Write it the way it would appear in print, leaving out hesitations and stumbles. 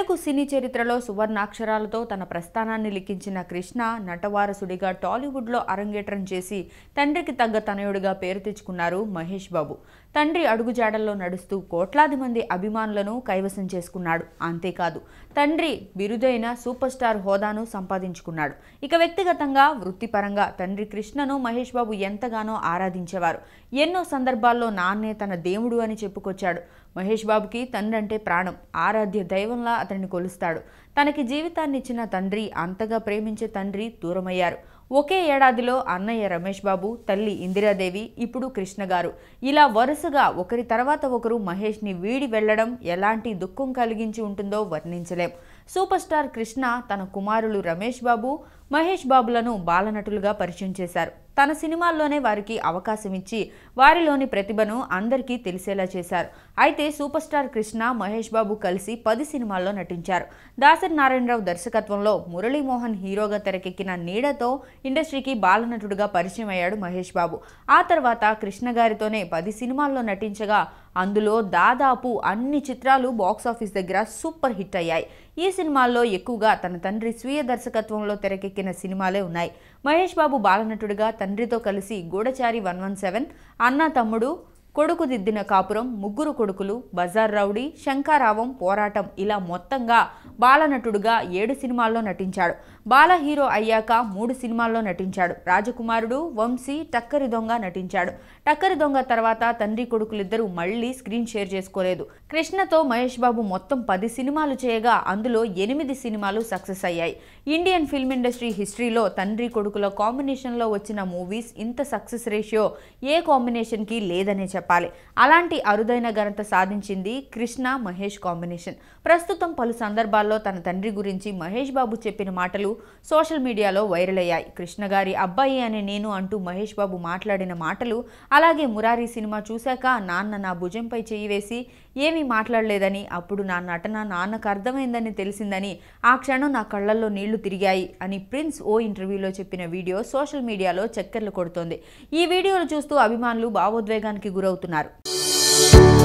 తెలుగు సినీ చరిత్రలో సువర్ణాక్షరాలతో తన ప్రస్థానాన్ని లిఖించిన కృష్ణ నటవారసుడిగా టాలీవుడ్లో అరంగేట్రం చేసి తండ్రికి తగ్గ తనయుడిగా పేరు తెచ్చుకున్నారు మహేష్ బాబు. తండ్రి అడుగుజాడల్లో నడుస్తూ కోట్లాది మంది అభిమానులను కైవసం చేసుకున్నాడు. అంతేకాదు తండ్రి బిరుదైన సూపర్ స్టార్ హోదాను సంపాదించుకున్నాడు. ఇక వ్యక్తిగతంగా వృత్తిపరంగా తండ్రి కృష్ణను మహేష్ బాబు ఎంతగానో ఆరాధించేవారు. ఎన్నో సందర్భాల్లో నాన్నే తన దేవుడు అని చెప్పుకొచ్చాడు. మహేష్ బాబుకి తండ్రి అంటే ప్రాణం. ఆరాధ్య దైవంలా అతన్ని కొలుస్తాడు. తనకి జీవితాన్నిచ్చిన తండ్రి, అంతగా ప్రేమించే తండ్రి దూరమయ్యారు. ఒకే ఏడాదిలో అన్నయ్య రమేష్ బాబు, తల్లి ఇందిరాదేవి, ఇప్పుడు కృష్ణ గారు, ఇలా వరుసగా ఒకరి తర్వాత ఒకరు మహేష్ని వీడి వెళ్లడం ఎలాంటి దుఃఖం కలిగించి ఉంటుందో వర్ణించలేం. సూపర్ స్టార్ కృష్ణ తన కుమారులు రమేష్ బాబు, మహేష్ బాబులను బాలనటులుగా పరిచయం చేశారు. తన సినిమాల్లోనే వారికి అవకాశం ఇచ్చి వారిలోని ప్రతిభను అందరికీ తెలిసేలా చేశారు. అయితే సూపర్ స్టార్ కృష్ణ, మహేష్ బాబు కలిసి 10 సినిమాల్లో నటించారు. దాసరి నారాయణరావు దర్శకత్వంలో మురళీమోహన్ హీరోగా తెరకెక్కిన నీడతో ఇండస్ట్రీకి బాలనటుడుగా పరిచయం అయ్యాడు మహేష్ బాబు. ఆ తర్వాత కృష్ణ గారితోనే 10 సినిమాల్లో నటించగా అందులో దాదాపు అన్ని చిత్రాలు బాక్సాఫీస్ దగ్గర సూపర్ హిట్ అయ్యాయి. ఈ సినిమాల్లో ఎక్కువగా తన తండ్రి స్వీయ దర్శకత్వంలో తెరకెక్కిన సినిమాలే ఉన్నాయి. మహేష్ బాబు బాలనటుడిగా తండ్రితో కలిసి గూఢచారి 117, అన్నా తమ్ముడు, కొడుకు దిద్దిన కాపురం, ముగ్గురు కొడుకులు, బజార్ రౌడీ, శంకారావం, పోరాటం, ఇలా మొత్తంగా బాలనటుడుగా 7 సినిమాల్లో నటించాడు. బాల హీరో అయ్యాక 3 సినిమాల్లో నటించాడు. రాజకుమారుడు, వంశీ, టక్కరి దొంగ నటించాడు. టక్కరి దొంగ తర్వాత తండ్రి కొడుకులిద్దరూ మళ్లీ స్క్రీన్ షేర్ చేసుకోలేదు. కృష్ణతో మహేష్ బాబు మొత్తం 10 సినిమాలు చేయగా అందులో 8 సినిమాలు సక్సెస్ అయ్యాయి. ఇండియన్ ఫిల్మ్ ఇండస్ట్రీ హిస్టరీలో తండ్రి కొడుకుల కాంబినేషన్లో వచ్చిన మూవీస్ ఇంత సక్సెస్ రేషియో ఏ కాంబినేషన్కి లేదనే చెప్పాలి. అలాంటి అరుదైన ఘనత సాధించింది కృష్ణ మహేష్ కాంబినేషన్. ప్రస్తుతం పలు సందర్భాల్లో తన తండ్రి గురించి మహేష్ బాబు చెప్పిన మాటలు సోషల్ మీడియాలో వైరల్ అయ్యాయి. కృష్ణ గారి అబ్బాయి అనే నేను అంటూ మహేష్ బాబు మాట్లాడిన మాటలు, అలాగే మురారి సినిమా చూశాక నాన్న నా భుజంపై చేయి వేసి ఏమీ మాట్లాడలేదని, అప్పుడు నా నటన నాన్నకు అర్థమైందని తెలిసిందని, ఆ క్షణం నా కళ్లల్లో నీళ్లు తిరిగాయి అని ప్రిన్స్ ఓ ఇంటర్వ్యూలో చెప్పిన వీడియో సోషల్ మీడియాలో చక్కర్లు కొడుతోంది. ఈ వీడియోను చూస్తూ అభిమానులు భావోద్వేగానికి గురవుతున్నారు.